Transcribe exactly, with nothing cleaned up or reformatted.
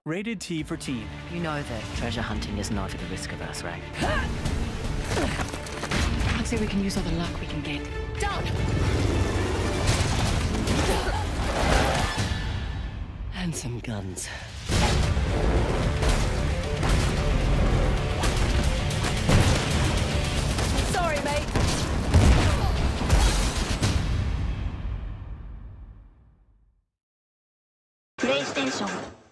Rated T for teen. You know that treasure hunting is not at the risk of us, right? I'd say we can use all the luck we can get. Down! And some guns. Sorry, mate. PlayStation